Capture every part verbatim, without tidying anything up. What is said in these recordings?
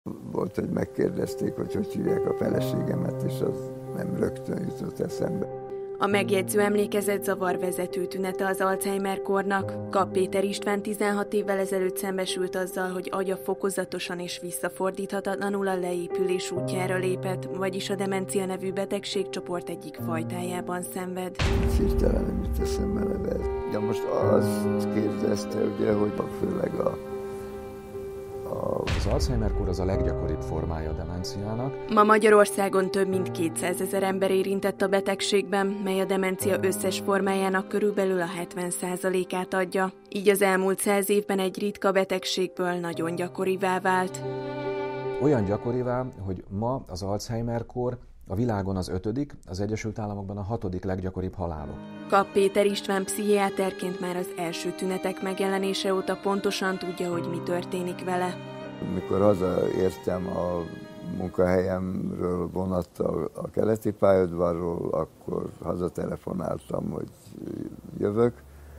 Volt, hogy megkérdezték, hogy hogy hívják a feleségemet, és az nem rögtön jutott eszembe. A megjegyző emlékezett zavarvezető tünete az Alzheimer-kornak. Kapp Péter István tizenhat évvel ezelőtt szembesült azzal, hogy agya fokozatosan és visszafordíthatatlanul a leépülés útjára lépett, vagyis a demencia nevű betegségcsoport egyik fajtájában szenved. Hirtelen nem jut eszembe neve. De most azt kérdezte, ugye, hogy főleg a Az Alzheimer-kór az a leggyakoribb formája a demenciának. Ma Magyarországon több mint kétszázezer ember érintett a betegségben, mely a demencia összes formájának körülbelül a hetven százalékát adja. Így az elmúlt száz évben egy ritka betegségből nagyon gyakorivá vált. Olyan gyakorivá, hogy ma az Alzheimer-kór a világon az ötödik, az Egyesült Államokban a hatodik leggyakoribb halálok. Kapp Péter István pszichiáterként már az első tünetek megjelenése óta pontosan tudja, hogy mi történik vele. Mikor hazaértem a munkahelyemről vonattal a keleti pályaudvarról, akkor hazatelefonáltam, hogy jövök,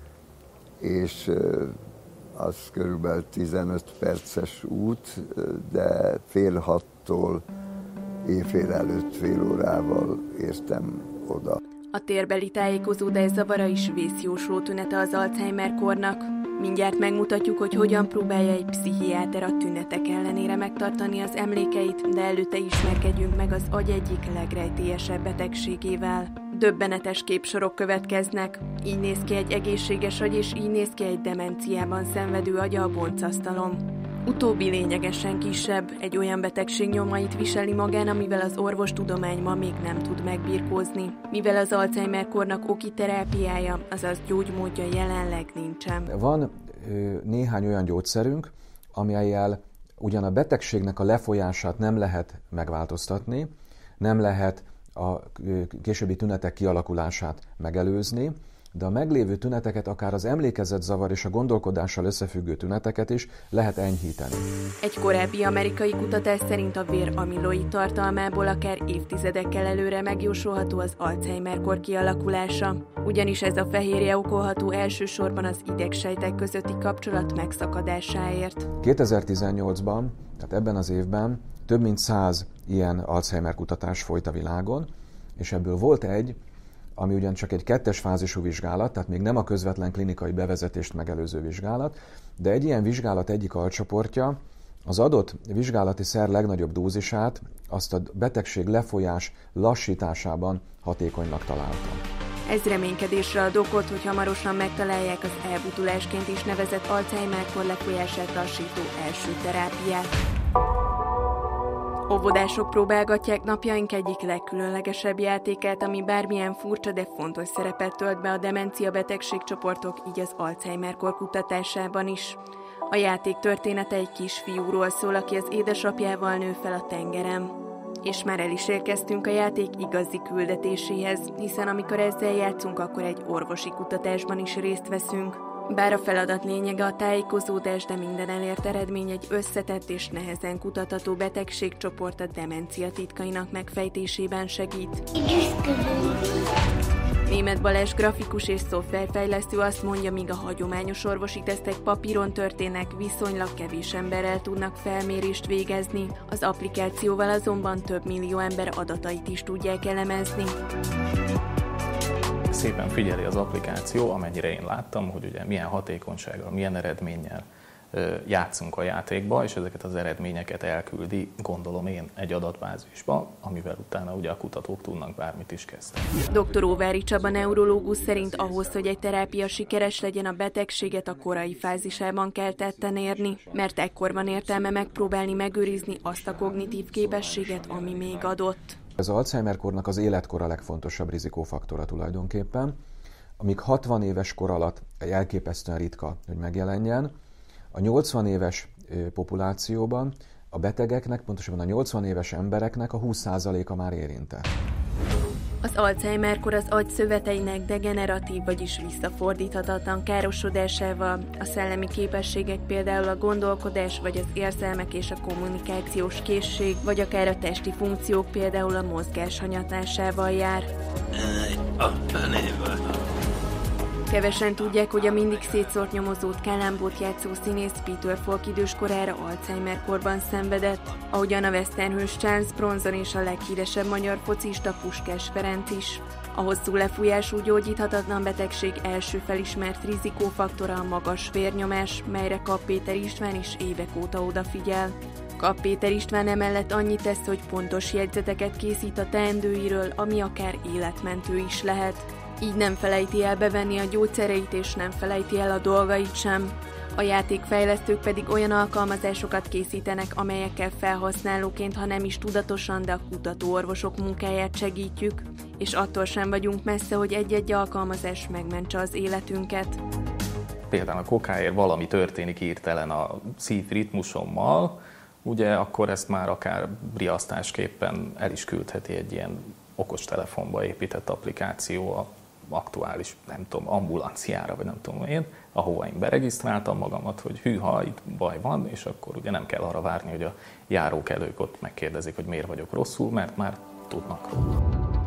és az körülbelül tizenöt perces út, de fél hattól éjfél előtt fél órával értem oda. A térbeli tájékozódás zavara is vészjósló tünete az Alzheimer-kornak. Mindjárt megmutatjuk, hogy hogyan próbálja egy pszichiáter a tünetek ellenére megtartani az emlékeit, de előtte ismerkedjünk meg az agy egyik legrejtélyesebb betegségével. Döbbenetes képsorok következnek. Így néz ki egy egészséges agy, és így néz ki egy demenciában szenvedő agya a boncasztalon. Utóbbi lényegesen kisebb, egy olyan betegség nyomait viseli magán, amivel az orvostudomány ma még nem tud megbirkózni. Mivel az Alzheimer-kornak oki terápiája, azaz gyógymódja jelenleg nincsen. Van ö, néhány olyan gyógyszerünk, amellyel ugyan a betegségnek a lefolyását nem lehet megváltoztatni, nem lehet a későbbi tünetek kialakulását megelőzni, de a meglévő tüneteket, akár az emlékezetzavar és a gondolkodással összefüggő tüneteket is lehet enyhíteni. Egy korábbi amerikai kutatás szerint a vér amiloid tartalmából akár évtizedekkel előre megjósolható az Alzheimer-kor kialakulása. Ugyanis ez a fehérje okolható elsősorban az idegsejtek közötti kapcsolat megszakadásáért. kétezer-tizennyolcban, tehát ebben az évben több mint száz ilyen Alzheimer kutatás folyt a világon, és ebből volt egy, ami ugyan csak egy kettes fázisú vizsgálat, tehát még nem a közvetlen klinikai bevezetést megelőző vizsgálat, de egy ilyen vizsgálat egyik alcsoportja az adott vizsgálati szer legnagyobb dózisát azt a betegség lefolyás lassításában hatékonynak találta. Ez reménykedésre ad okot, hogy hamarosan megtalálják az elbutulásként is nevezett Alzheimer-kor lefolyását lassító első terápiát. Óvodások próbálgatják napjaink egyik legkülönlegesebb játékát, ami bármilyen furcsa, de fontos szerepet tölt be a demencia betegségcsoportok, így az Alzheimer-kor kutatásában is. A játék története egy kisfiúról szól, aki az édesapjával nő fel a tengeren. És már el is érkeztünk a játék igazi küldetéséhez, hiszen amikor ezzel játszunk, akkor egy orvosi kutatásban is részt veszünk. Bár a feladat lényege a tájékozódás, de minden elért eredmény egy összetett és nehezen kutatható betegségcsoport a demencia titkainak megfejtésében segít. Németh Balázs grafikus és szoftverfejlesztő azt mondja, míg a hagyományos orvosi tesztek papíron történnek, viszonylag kevés emberrel tudnak felmérést végezni. Az applikációval azonban több millió ember adatait is tudják elemezni. Szépen figyeli az applikáció, amennyire én láttam, hogy ugye milyen hatékonysággal, milyen eredménnyel játszunk a játékba, és ezeket az eredményeket elküldi, gondolom én, egy adatbázisba, amivel utána ugye a kutatók tudnak bármit is kezdeni. doktor Óvári Csaba neurológus szerint ahhoz, hogy egy terápia sikeres legyen, a betegséget a korai fázisában kell tetten érni, mert ekkor van értelme megpróbálni megőrizni azt a kognitív képességet, ami még adott. Az Alzheimer-kornak az életkor a legfontosabb rizikófaktora tulajdonképpen. Amíg hatvan éves kor alatt elképesztően ritka, hogy megjelenjen, a nyolcvan éves populációban a betegeknek, pontosabban a nyolcvan éves embereknek a húsz százaléka már érintett. Az Alzheimer-kor az agy szöveteinek degeneratív, vagyis visszafordíthatatlan károsodásával, a szellemi képességek, például a gondolkodás, vagy az érzelmek és a kommunikációs készség, vagy akár a testi funkciók, például a mozgás hanyatlásával jár. Kevesen tudják, hogy a mindig szétszórt nyomozót Kálámbót játszó színész Peter Falk időskorára Alzheimer-korban szenvedett, ahogyan a westernhős Charles Bronson és a leghíresebb magyar focista Puskás Ferenc is. A hosszú lefújású gyógyíthatatlan betegség első felismert rizikófaktora a magas vérnyomás, melyre Kapp Péter István is évek óta odafigyel. Kapp Péter István emellett annyit tesz, hogy pontos jegyzeteket készít a teendőiről, ami akár életmentő is lehet. Így nem felejti el bevenni a gyógyszereit, és nem felejti el a dolgait sem. A játékfejlesztők pedig olyan alkalmazásokat készítenek, amelyekkel felhasználóként, ha nem is tudatosan, de a kutatóorvosok munkáját segítjük, és attól sem vagyunk messze, hogy egy-egy alkalmazás megmentse az életünket. Például a kokáért valami történik hirtelen a szívritmusommal, ugye akkor ezt már akár riasztásképpen el is küldheti egy ilyen okostelefonba épített applikáció a aktuális, nem tudom, ambulanciára, vagy nem tudom én, ahova én beregisztráltam magamat, hogy hűha, itt baj van, és akkor ugye nem kell arra várni, hogy a járókelők ott megkérdezik, hogy miért vagyok rosszul, mert már tudnak róla.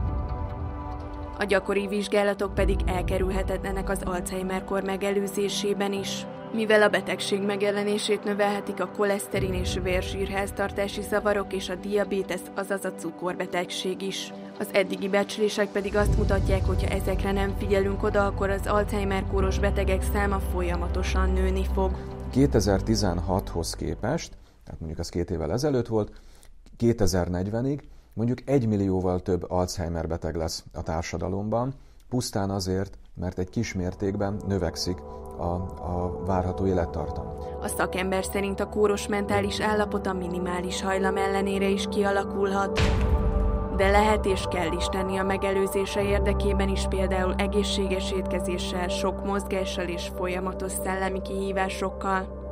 A gyakori vizsgálatok pedig elkerülhetetlenek az Alzheimer-kor megelőzésében is. Mivel a betegség megjelenését növelhetik a koleszterin és vérsírháztartási zavarok és a diabétesz, azaz a cukorbetegség is. Az eddigi becslések pedig azt mutatják, hogy ha ezekre nem figyelünk oda, akkor az Alzheimer-kóros betegek száma folyamatosan nőni fog. kétezer-tizenhathoz képest, tehát mondjuk az két évvel ezelőtt volt, kétezer-negyvenig mondjuk egy millióval több Alzheimer beteg lesz a társadalomban, pusztán azért, mert egy kis mértékben növekszik a, a várható élettartam. A szakember szerint a kóros mentális állapot a minimális hajlam ellenére is kialakulhat. De lehet és kell is tenni a megelőzése érdekében is, például egészséges étkezéssel, sok mozgással és folyamatos szellemi kihívásokkal.